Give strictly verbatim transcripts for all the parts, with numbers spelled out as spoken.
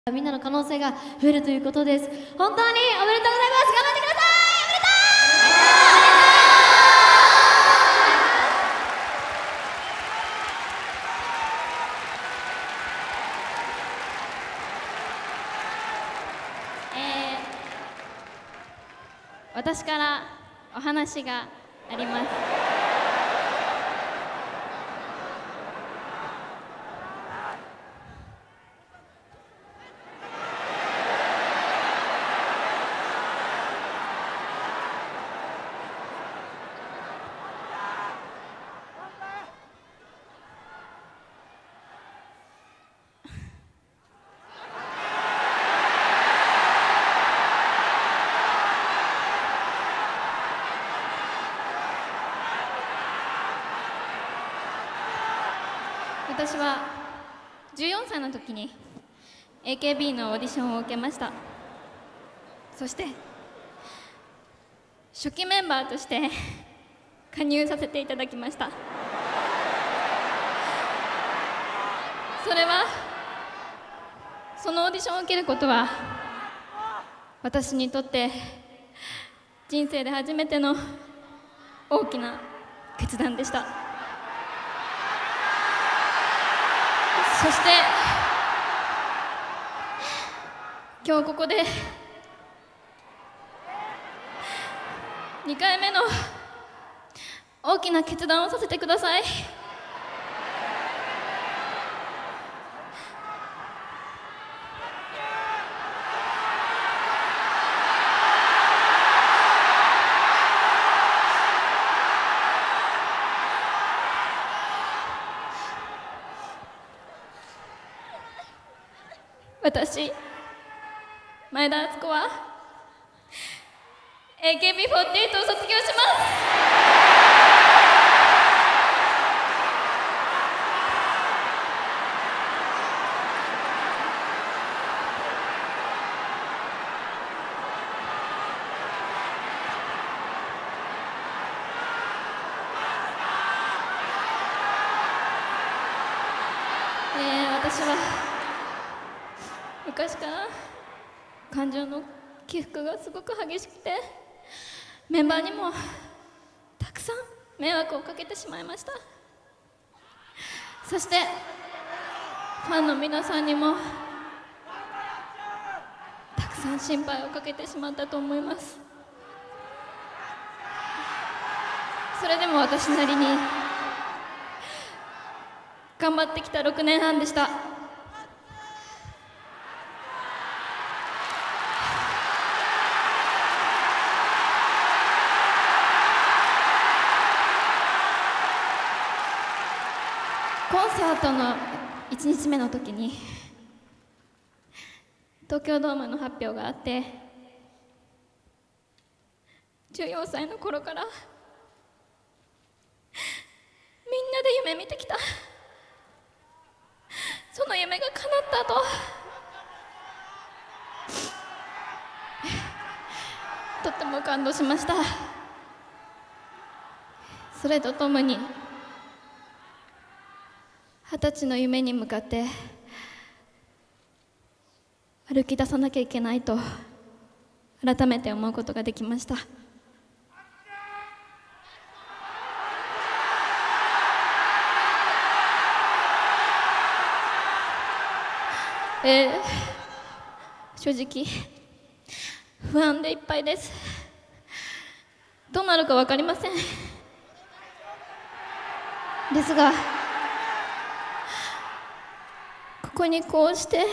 みんなの可能性が増えるということです。本当におめでとうございます。頑張ってください。おめでとう。えー、私からお話があります。私はじゅうよんさいの時に エーケービー のオーディションを受けました。そして初期メンバーとして加入させていただきました。それはそのオーディションを受けることは私にとって人生で初めての大きな決断でした。そして今日ここでにかいめの大きな決断をさせてください。私、前田敦子は エーケービーフォーティーエイト を卒業します。えー、私は昔から感情の起伏がすごく激しくて、メンバーにもたくさん迷惑をかけてしまいました。そしてファンの皆さんにもたくさん心配をかけてしまったと思います。それでも私なりに頑張ってきたろくねんはんでした。コンサートのいちにちめの時に東京ドームの発表があって、じゅうよんさいの頃からみんなで夢見てきたその夢が叶ったととっても感動しました。それとともに二十歳の夢に向かって歩き出さなきゃいけないと改めて思うことができました。えー、正直不安でいっぱいです。どうなるか分かりません。ですがここにこうして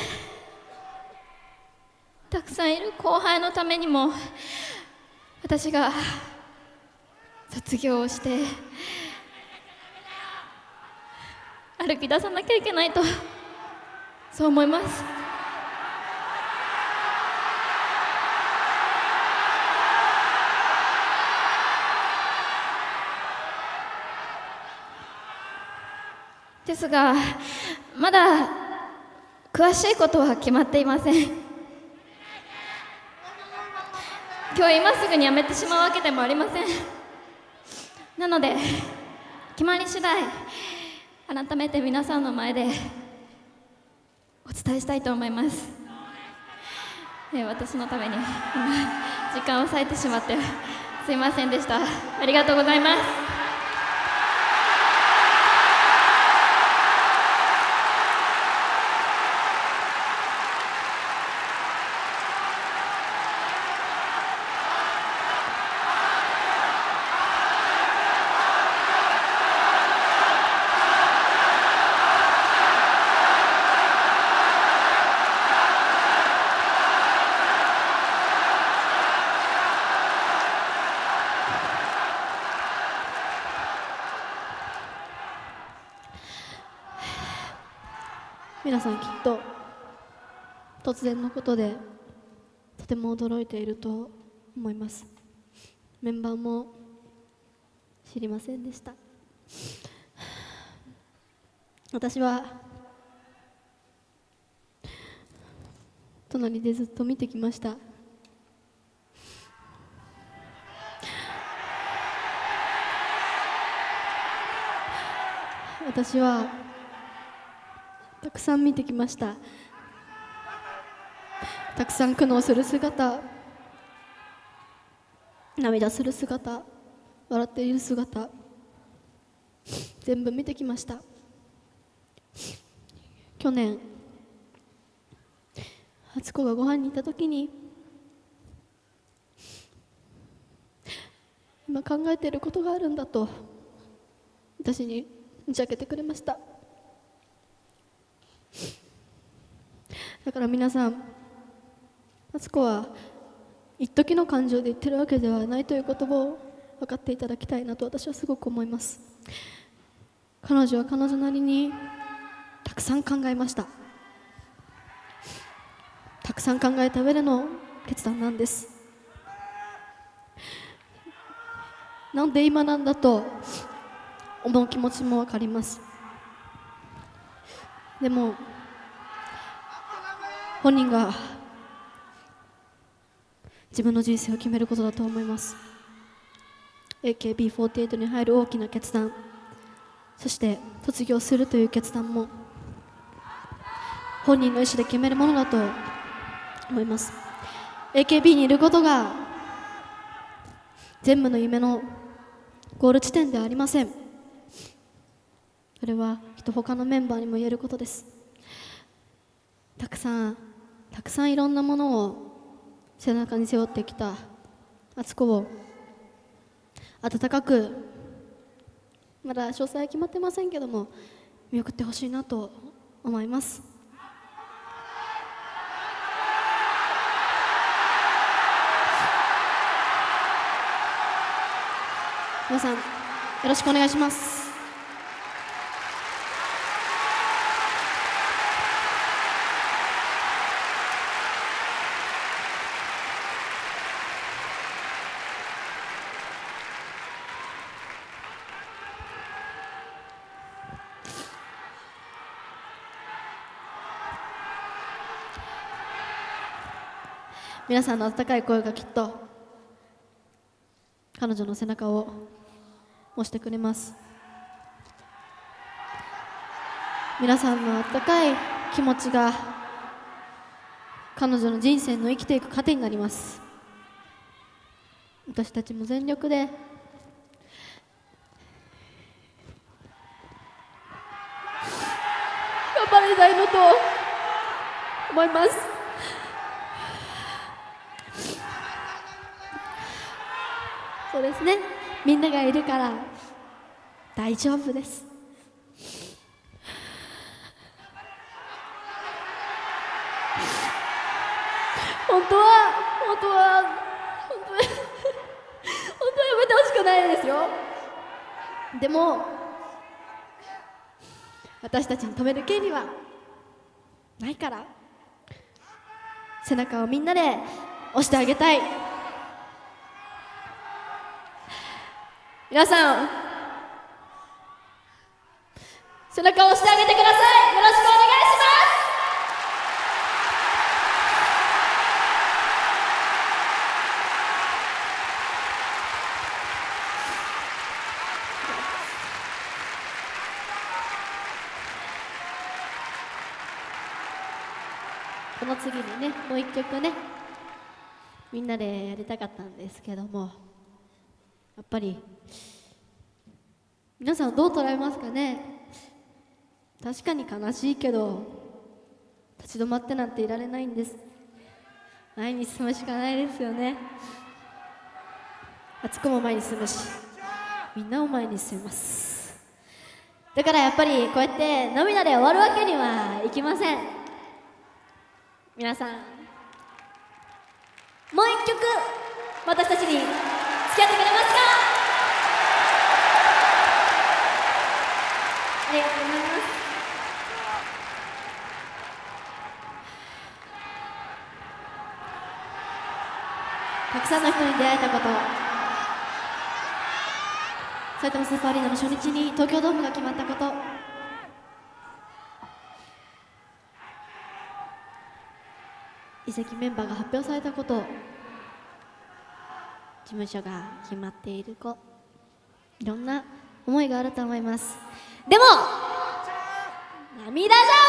たくさんいる後輩のためにも私が卒業をして歩き出さなきゃいけないとそう思います。ですがまだ詳しいことは決まっていません。今日今すぐに辞めてしまうわけでもありません。なので決まり次第改めて皆さんの前でお伝えしたいと思います。 えー私のために今時間を割いてしまってすいませんでした。ありがとうございます。 皆さんきっと突然のことでとても驚いていると思います。メンバーも知りませんでした。私は隣でずっと見てきました。私はたくさん見てきました。たくさん苦悩する姿、涙する姿、笑っている姿、全部見てきました。去年初子がご飯に行った時に、今考えていることがあるんだと私に打ち明けてくれました。だから皆さん、敦子は一時の感情で言ってるわけではないということを分かっていただきたいなと私はすごく思います。彼女は彼女なりにたくさん考えました。たくさん考えた上での決断なんです。なんで今なんだと思う気持ちも分かります。でも本人が自分の人生を決めることだと思います。 エーケービーフォーティーエイト に入る大きな決断、そして卒業するという決断も本人の意思で決めるものだと思います。 エーケービー にいることが全部の夢のゴール地点ではありません。それはきっと他のメンバーにも言えることです。たくさんたくさんいろんなものを背中に背負ってきた敦子を温かく、まだ詳細は決まってませんけども、見送ってほしいなと思います。皆さんよろしくお願いします。皆さんの温かい声がきっと彼女の背中を押してくれます。皆さんの温かい気持ちが彼女の人生の生きていく糧になります。私たちも全力で頑張りたいのと思います。そうですね、みんながいるから大丈夫です。本当は本当は本当は本当はやめてほしくないですよ。でも私たちに止める権利はないから、背中をみんなで押してあげたい。皆さん背中を押してあげてください。よろしくお願いします。この次にね、もう一曲ねみんなでやりたかったんですけども、やっぱり皆さんどう捉えますかね。確かに悲しいけど立ち止まってなんていられないんです。前に進むしかないですよね。あつこも前に進むし、みんなも前に進みます。だからやっぱりこうやって涙で終わるわけにはいきません。皆さんもう一曲私たちに付き合ってくれますか。ありがとうございます。たくさんの人に出会えたこと、埼玉スーパーアリーナの初日に東京ドームが決まったこと、移籍メンバーが発表されたこと、事務所が決まっている子、いろんな思いがあると思います。でも涙じゃ終わらない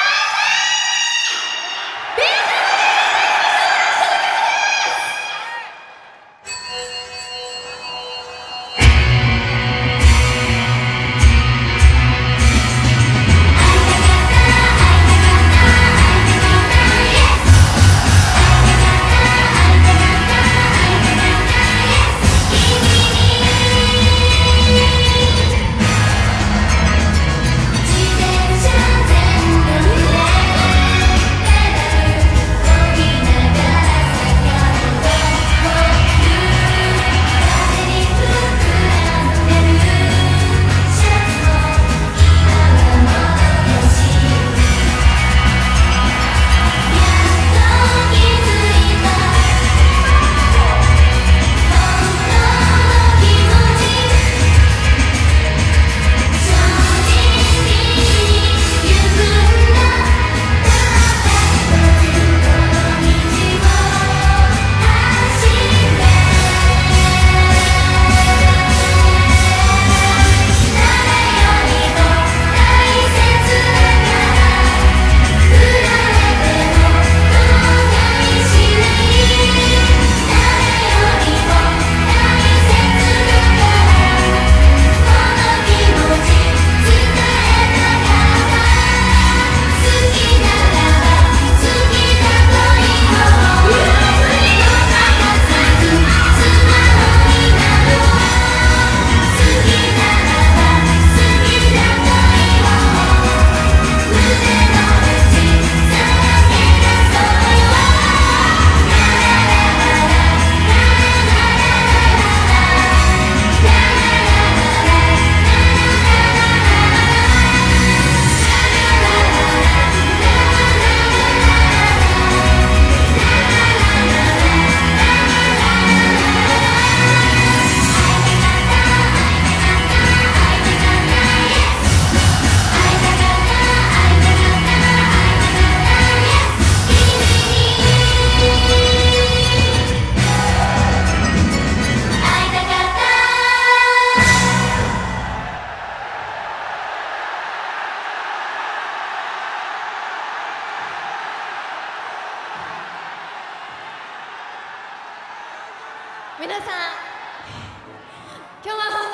皆さん、今日は本当にありがとうございました。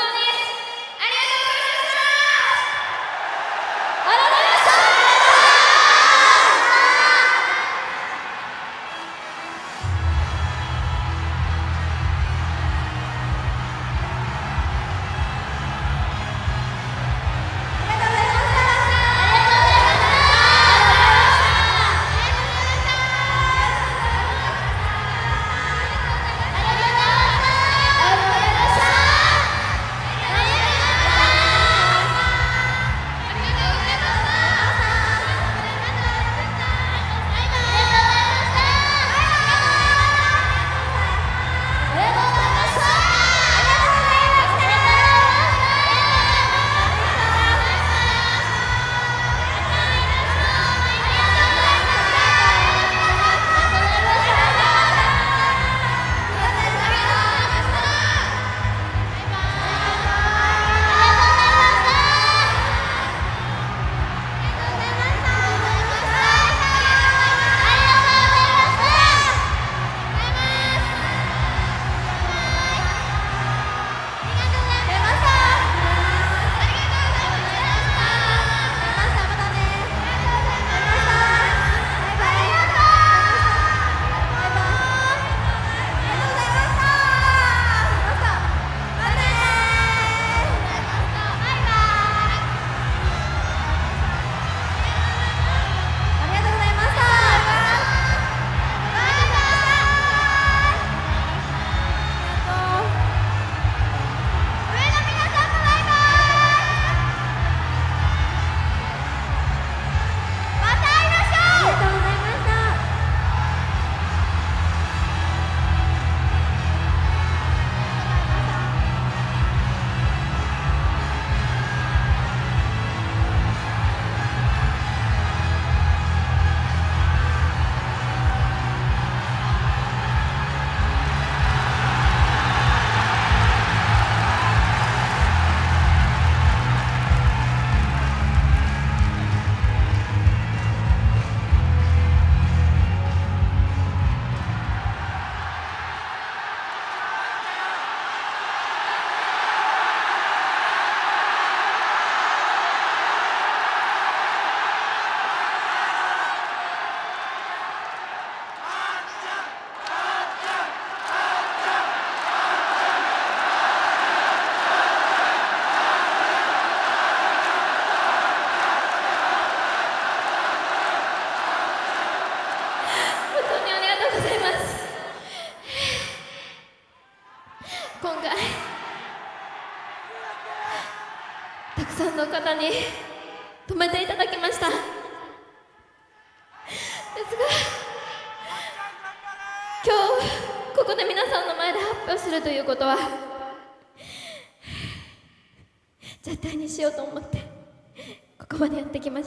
ありがとうございました。 んの方に止めていただきました。ですが今日ここで皆さんの前で発表するということは絶対にしようと思ってここまでやってきました。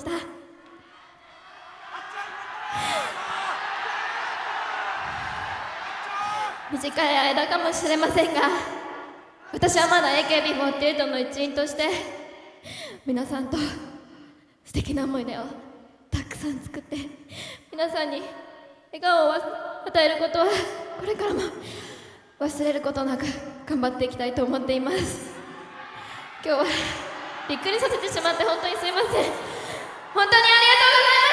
短い間かもしれませんが、私はまだ エーケービーフォーティーエイト の一員として皆さんと素敵な思い出をたくさん作って皆さんに笑顔を与えることはこれからも忘れることなく頑張っていきたいと思っています。今日はびっくりさせてしまって本当にすいません。本当にありがとうございます。